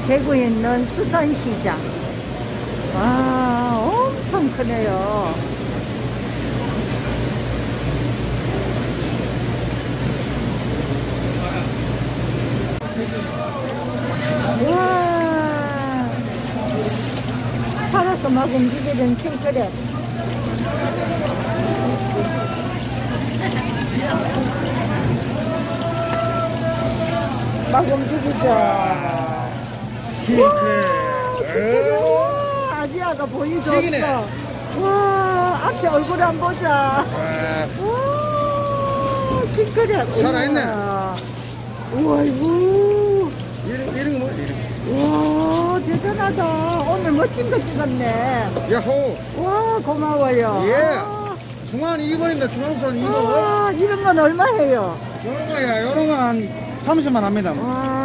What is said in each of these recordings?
대구에 있는 수산시장. 와, 엄청 크네요. 우와, 살아서 막 움직이는 킹크랩. 막 움직이죠. 킹크랩. 우와, 아지아가 보여줬어. 와, 앞에 얼굴 안 보자. 우와, 킹크랩. 살아있네. 우와, 이거. 이런 거 뭐야? 우와, 대단하다. 오늘 멋진 거 찍었네. 야호. 와, 고마워요. 예. 중앙 2번입니다. 중앙선 2번. 와, 이런 건 얼마 해요? 요런 거야. 요런 건 한 30만 합니다. 와.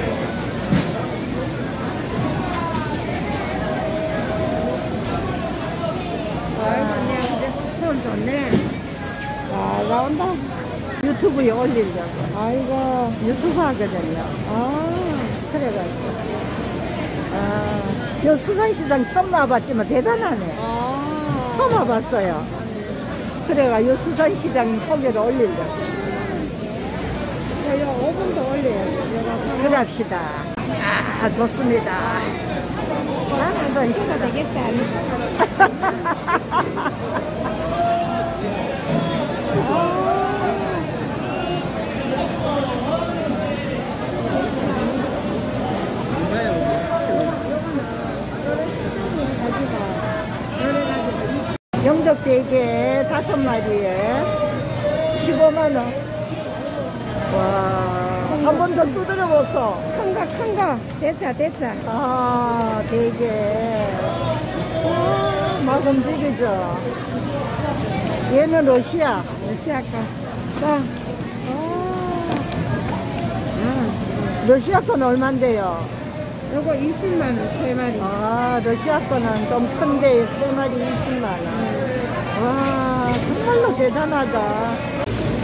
손 좋네. 아, 나온다. 유튜브에 올리려고. 아이고, 유튜브 하거든요. 그래가지고. 요 수산시장 처음 와봤지만 대단하네. 처음 와봤어요. 그래가 요 수산시장 소개를 올리려고. 요 5분도 올려야죠. 그럽시다. 아, 좋습니다. 수산시장 되겠다. 영덕대게 5마리에 15만원. 와, 한 번 더 두드려보소. 큰가. 됐자. 아, 대게. 와, 막 움직이죠. 얘는 러시아 거. 자, 러시아 건 얼만데요? 요거 20만원 3마리. 아, 러시아 거는 좀 큰데 3마리 20만원. 와, 정말로 대단하다.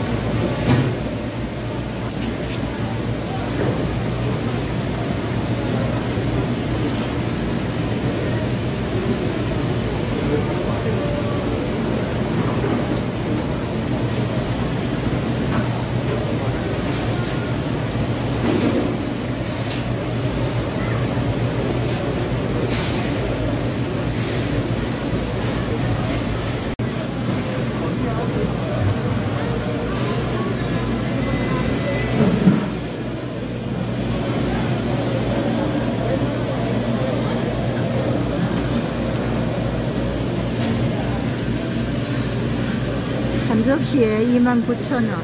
한 접시에 29,000원.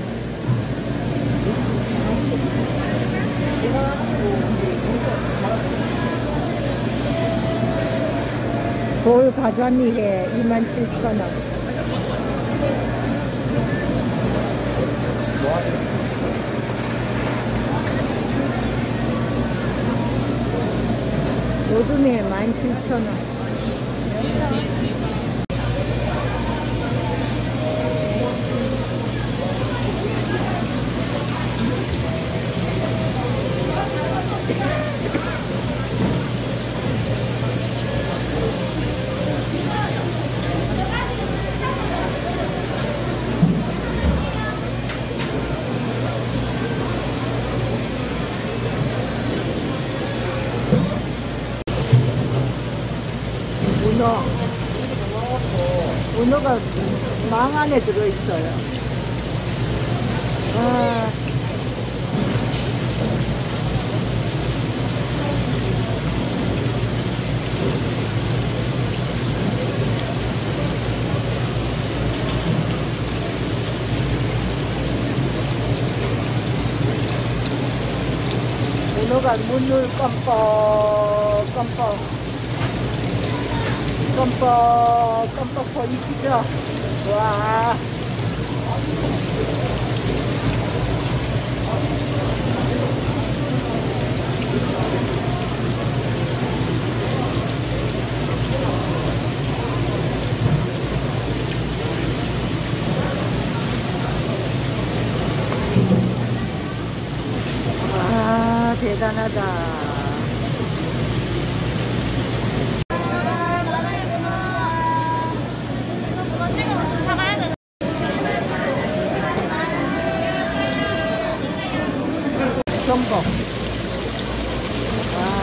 볼 가자미에 27,000원. 모둠에 17,000원. 문어가 망 안에 들어있어요. 아. 문어가 문을 껌뻑 보이시죠? 와. 와, 대단하다. 전복. 와.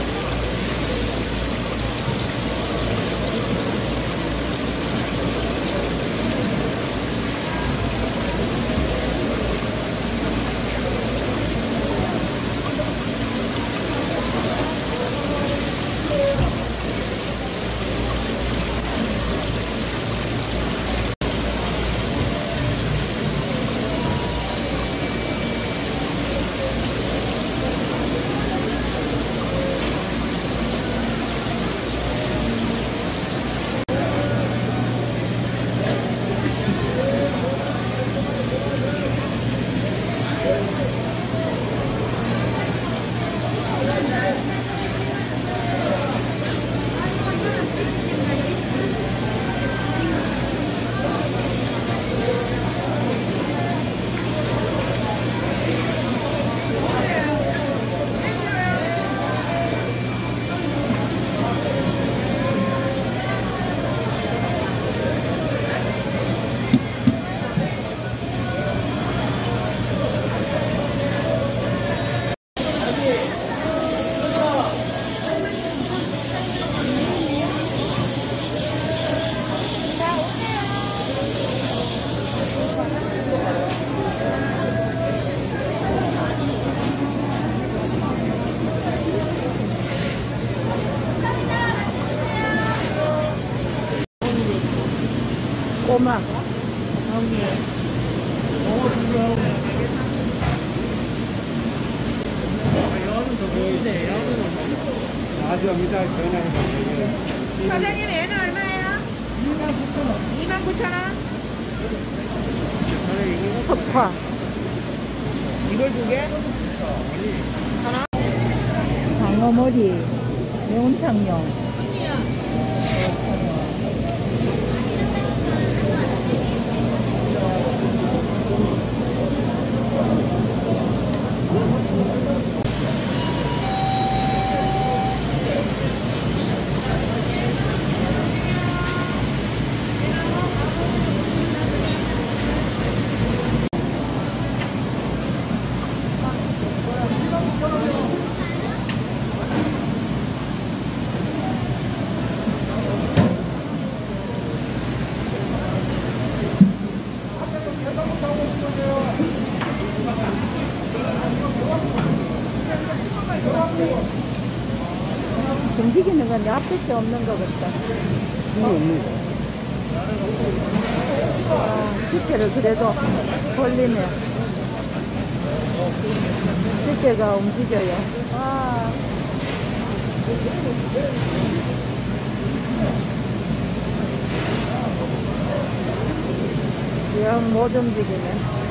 꼬막. 아주입니다. 사장님 얘는 얼마예요? 29,000원. 석화. 이걸 두 개? 방어머리. 매운탕용. 움직이는 건 앞에 없는 것 같다. 집게를 그래도 돌리면 집게가 움직여요. 영 못 움직이네.